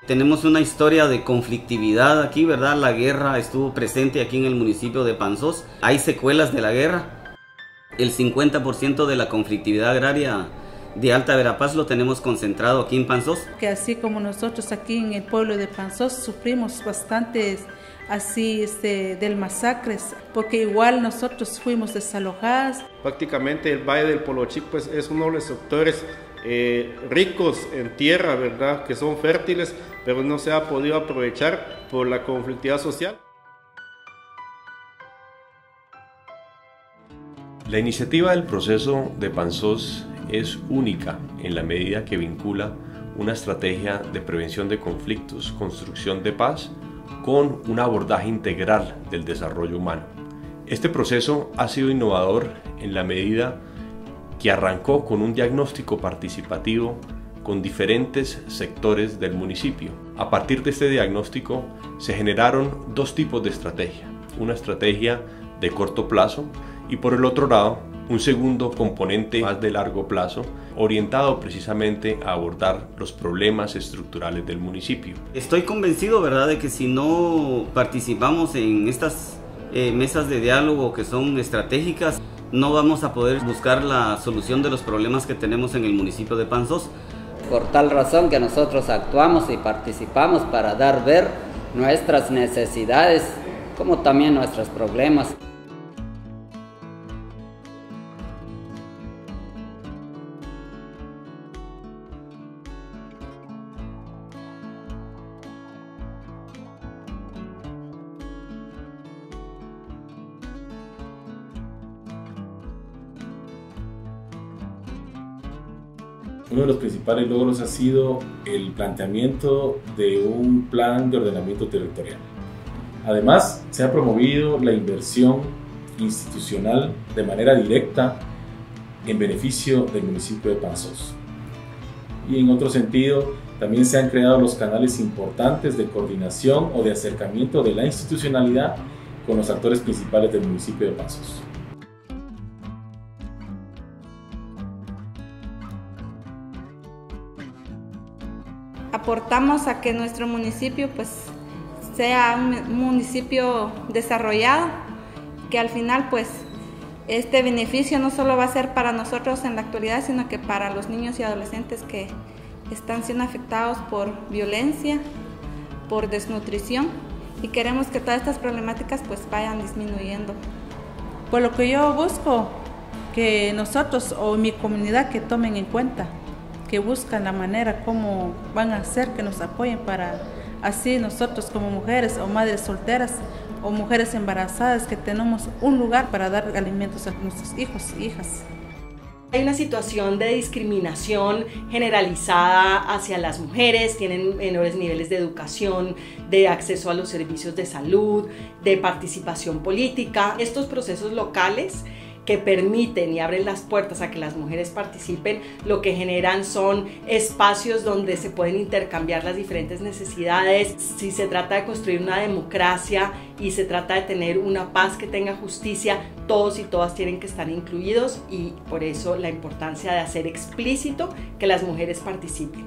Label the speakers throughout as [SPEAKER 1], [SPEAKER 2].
[SPEAKER 1] Tenemos una historia de conflictividad aquí, ¿verdad? La guerra estuvo presente aquí en el municipio de Panzós. Hay secuelas de la guerra. El 50% de la conflictividad agraria de Alta Verapaz lo tenemos concentrado aquí en Panzós.
[SPEAKER 2] Que así como nosotros aquí en el pueblo de Panzós sufrimos bastantes así del masacres, porque igual nosotros fuimos desalojadas.
[SPEAKER 3] Prácticamente el Valle del Polochic pues es uno de los sectores ricos en tierra, ¿verdad? Que son fértiles, pero no se ha podido aprovechar por la conflictividad social.
[SPEAKER 4] La iniciativa del proceso de Panzós es única en la medida que vincula una estrategia de prevención de conflictos, construcción de paz, con un abordaje integral del desarrollo humano. Este proceso ha sido innovador en la medida que arrancó con un diagnóstico participativo con diferentes sectores del municipio. A partir de este diagnóstico se generaron dos tipos de estrategia, una estrategia de corto plazo y por el otro lado un segundo componente más de largo plazo, orientado precisamente a abordar los problemas estructurales del municipio.
[SPEAKER 1] Estoy convencido, ¿verdad?, de que si no participamos en estas mesas de diálogo que son estratégicas, no vamos a poder buscar la solución de los problemas que tenemos en el municipio de Panzós.
[SPEAKER 5] Por tal razón que nosotros actuamos y participamos para dar ver nuestras necesidades como también nuestros problemas.
[SPEAKER 6] Uno de los principales logros ha sido el planteamiento de un plan de ordenamiento territorial. Además, se ha promovido la inversión institucional de manera directa en beneficio del municipio de Panzós. Y en otro sentido, también se han creado los canales importantes de coordinación o de acercamiento de la institucionalidad con los actores principales del municipio de Panzós.
[SPEAKER 7] Aportamos a que nuestro municipio pues sea un municipio desarrollado, que al final pues este beneficio no solo va a ser para nosotros en la actualidad, sino que para los niños y adolescentes que están siendo afectados por violencia, por desnutrición, y queremos que todas estas problemáticas pues vayan disminuyendo.
[SPEAKER 2] Por lo que yo busco que nosotros o mi comunidad que tomen en cuenta, que buscan la manera como van a hacer que nos apoyen para así nosotros como mujeres o madres solteras o mujeres embarazadas que tenemos un lugar para dar alimentos a nuestros hijos e hijas.
[SPEAKER 8] Hay una situación de discriminación generalizada hacia las mujeres, tienen menores niveles de educación, de acceso a los servicios de salud, de participación política. Estos procesos locales que permiten y abren las puertas a que las mujeres participen, lo que generan son espacios donde se pueden intercambiar las diferentes necesidades. Si se trata de construir una democracia y se trata de tener una paz que tenga justicia, todos y todas tienen que estar incluidos, y por eso la importancia de hacer explícito que las mujeres participen.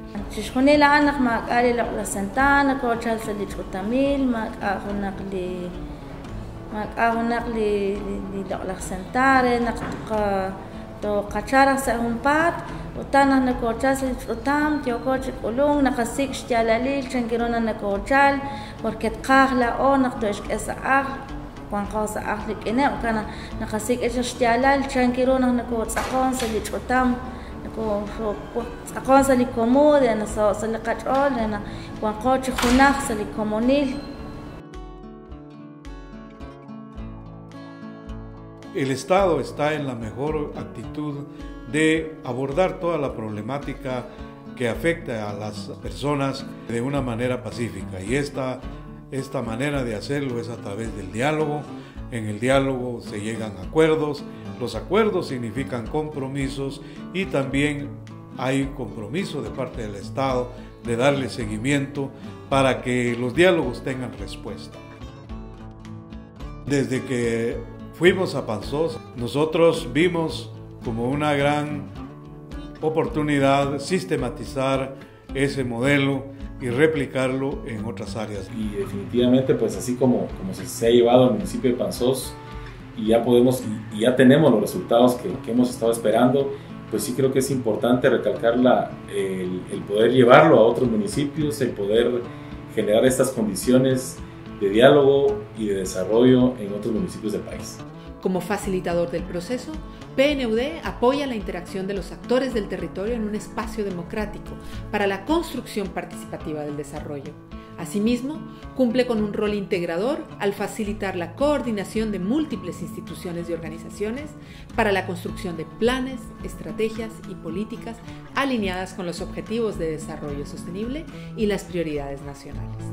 [SPEAKER 9] Mag-ahonak li loklak sentare, to kachara sa humpat, utanah na kochal sa utam, tiyo kochik ulung, nakasik shtialalil, chankirona na kochal, porque kahla o nakto ishk esa kwan ka sa lik ine, ukana nakasik isha shtialal, chankirona na kochakon sa lich utam, akon sa likomo, na sa likachol, na kwan kochik hunak sa likomonil.
[SPEAKER 10] El Estado está en la mejor actitud de abordar toda la problemática que afecta a las personas de una manera pacífica, y esta manera de hacerlo es a través del diálogo. En el diálogo se llegan a acuerdos, los acuerdos significan compromisos, y también hay compromiso de parte del Estado de darle seguimiento para que los diálogos tengan respuesta. Desde que fuimos a Panzós, nosotros vimos como una gran oportunidad sistematizar ese modelo y replicarlo en otras áreas.
[SPEAKER 6] Y definitivamente, pues así como se ha llevado al municipio de Panzós y ya tenemos los resultados que hemos estado esperando, pues sí creo que es importante recalcar el poder llevarlo a otros municipios, el poder generar estas condiciones de diálogo y de desarrollo en otros municipios del país.
[SPEAKER 11] Como facilitador del proceso, PNUD apoya la interacción de los actores del territorio en un espacio democrático para la construcción participativa del desarrollo. Asimismo, cumple con un rol integrador al facilitar la coordinación de múltiples instituciones y organizaciones para la construcción de planes, estrategias y políticas alineadas con los objetivos de desarrollo sostenible y las prioridades nacionales.